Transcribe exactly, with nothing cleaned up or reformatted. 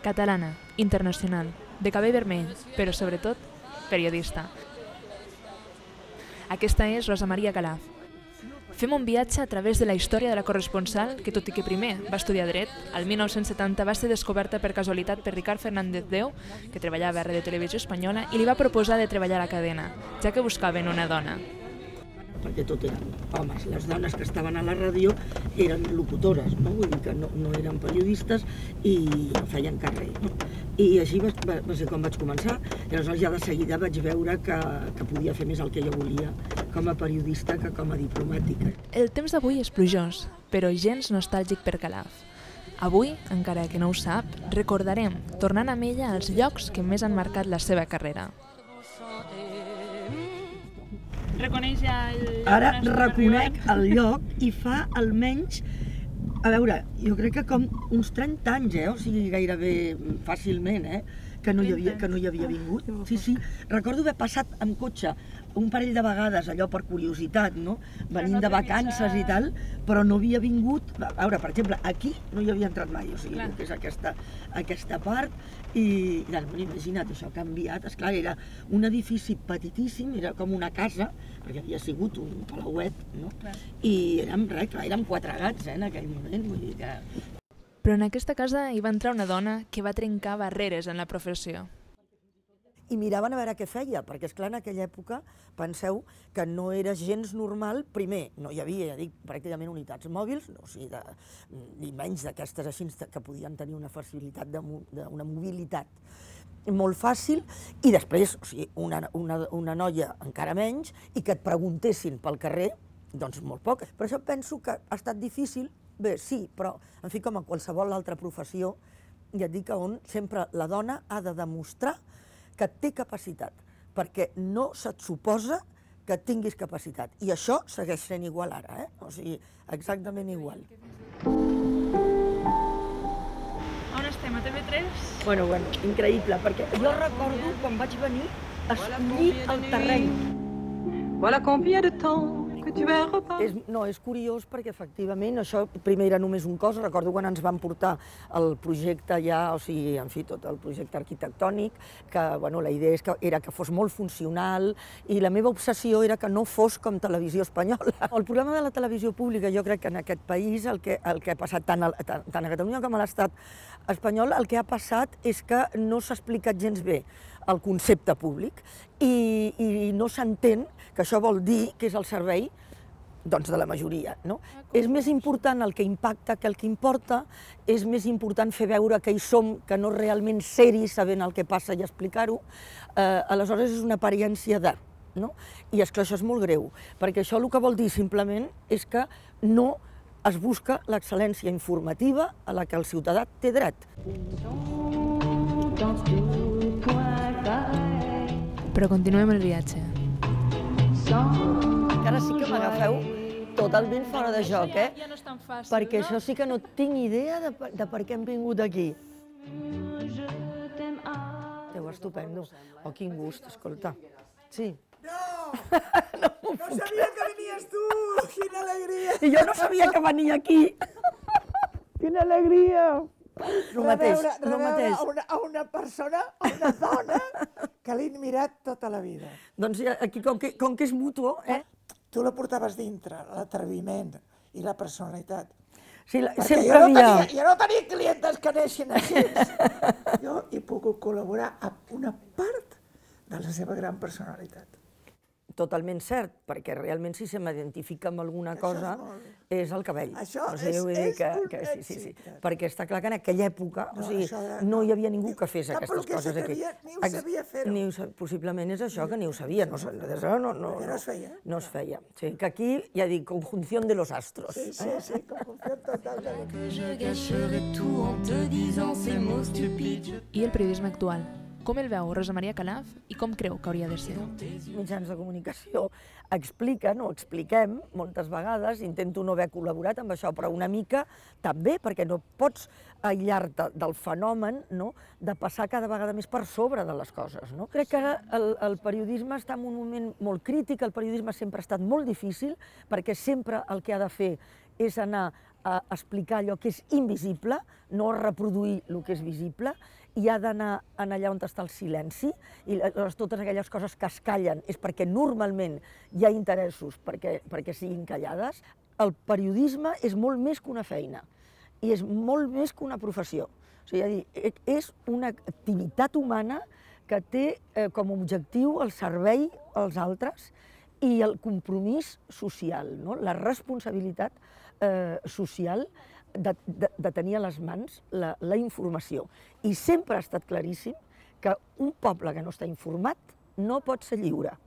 Catalana, internacional, de cabell vermell, però sobretot periodista. Aquesta és Rosa Maria Calaf. Fem un viatge a través de la història de la corresponsal que, tot i que primer va estudiar dret, al mil nou-cents setanta va ser descoberta per casualitat per Ricard Fernández Deu, que treballava a Radio Televisió Espanyola, i li va proposar de treballar a la cadena, ja que buscaven una dona. Perquè tot eren homes. Les dones que estaven a la ràdio eren locutores, no? Vull dir que no, no eren periodistes i feien carrer. No? I així va, va, va ser com vaig començar. I aleshores ja de seguida vaig veure que, que podia fer més el que jo volia com a periodista que com a diplomàtica. El temps d'avui és plujós, però gens nostàlgic per Calaf. Avui, encara que no ho sap, recordarem, tornant amb ella als llocs que més han marcat la seva carrera. Reconeix ja el lloc? Ara reconec el lloc i fa almenys, a veure, jo crec que com uns trenta anys, eh? O sigui, gairebé fàcilment, eh? Que no hi havia, que no hi havia vingut. Sí, sí, recordo haver passat amb cotxe un parell de vegades, allò per curiositat, no? Venint de vacances i tal, però no havia vingut. A veure, per exemple, aquí no hi havia entrat mai, o sigui, que és aquesta, aquesta part, i imagina't, això ha canviat. Esclar, era un edifici petitíssim, era com una casa, perquè havia sigut un palauet, no? I érem, res, clar, érem quatre gats, eh, en aquell moment, vull dir que... Però en aquesta casa hi va entrar una dona que va trencar barreres en la professió. I miraven a veure què feia, perquè esclar, en aquella època, penseu que no era gens normal, primer, no hi havia, ja dic, pràcticament unitats mòbils, no, o sigui, de, ni menys d'aquestes així que podien tenir una facilitat, de, de, una mobilitat molt fàcil, i després, o sigui, una, una, una noia encara menys, i que et preguntessin pel carrer, doncs molt poc. Per això penso que ha estat difícil, bé, sí, però, en fi, com a qualsevol altra professió, ja et dic on sempre la dona ha de demostrar que té capacitat, perquè no se't suposa que tinguis capacitat. I això segueix sent igual ara, eh? O sigui, exactament igual. On estem, a T V tres? Bueno, bueno, increïble, perquè jo recordo quan vaig venir a escollir el terreny. Voilà combien de temps que tu es repas. És, no, és curiós perquè efectivament això primer era només un cos. Recordo quan ens van portar el projecte ja, o sigui, en fi, tot el projecte arquitectònic, que, bueno, la idea és que era que fos molt funcional i la meva obsessió era que no fos com Televisió Espanyola. El problema de la televisió pública, jo crec que en aquest país el que, el que ha passat tant a, tant a Catalunya com a l'estat espanyol, el que ha passat és que no s'ha explicat gens bé el concepte públic i, i no s'entén que això vol dir que és el servei doncs, de la majoria. No? És més important el que impacta que el que importa, és més important fer veure que hi som, que no realment ser-hi sabent el que passa i explicar-ho, eh, aleshores és una apariència de. No? I és que això és molt greu, perquè això el que vol dir simplement és que no es busca l'excel·lència informativa a la que el ciutadà té dret. Però continuem el viatge. Encara sí que m'agafeu totalment fora de joc, eh? Perquè això sí que no tinc idea de, de per què hem vingut aquí. Déu, estupendo. Oh, quin gust, escolta. Sí. No! No sabia que venies tu! Quina alegria! I jo no sabia que venia aquí. Quina alegria! El mateix, el mateix. A una, a una persona, a una dona, que l'he admirat tota la vida. Doncs aquí, com que, com que és mutuo, eh? Tu la portaves dintre, l'atreviment i la personalitat. Sí, la, Perquè sempre jo no, havia... tenia, jo no tenia clientes que neixin així. Jo he pogut col·laborar amb una part de la seva gran personalitat. Totalment cert, perquè realment si se m'identifica amb alguna cosa és el cabell. Això o sigui, és, vull dir és que, un que sí, sí, sí. èxit. Perquè està clar que en aquella època No, o sigui, això de- no hi havia ningú que fes Cap aquestes perquè coses aquí. sabia, ni ho Ex- sabia fer-ho. ni ho sa- Possiblement és això, que ni ho sabia. No, sa- des de- no, no, Perquè no es feia. No es feia. Sí, que aquí, ja dic, conjunció de los astros. Sí, sí, sí, conjunció total de... Je gâcherai tout en te disant ces mots stupides. I el periodisme actual? Com el veu Rosa Maria Calaf i com creu que hauria de ser? Mitjans de comunicació expliquen o expliquem moltes vegades, intento no haver col·laborat amb això, però una mica també, perquè no pots aïllar-te del fenomen, no?, de passar cada vegada més per sobre de les coses. No? Crec que ara el, el periodisme està en un moment molt crític, el periodisme sempre ha estat molt difícil, perquè sempre el que ha de fer és anar a explicar allò que és invisible, no a reproduir el que és visible, i ha d'anar allà on està el silenci, i totes aquelles coses que es callen és perquè normalment hi ha interessos perquè, perquè siguin callades. El periodisme és molt més que una feina, i és molt més que una professió. O sigui, és una activitat humana que té com a objectiu el servei als altres i el compromís social, no? La responsabilitat eh, social de, de, de tenir a les mans la, la informació. I sempre ha estat claríssim que un poble que no està informat no pot ser lliure.